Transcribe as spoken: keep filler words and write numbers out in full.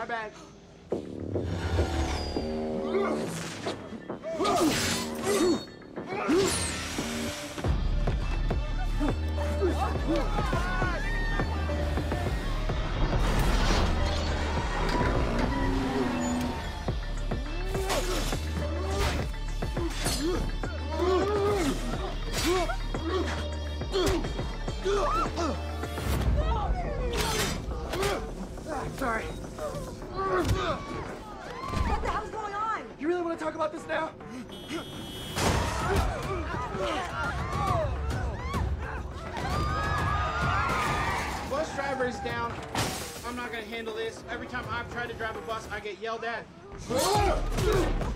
My bad. Sorry. What the hell's going on? You really want to talk about this now? Bus driver is down. I'm not gonna handle this. Every time I've tried to drive a bus, I get yelled at.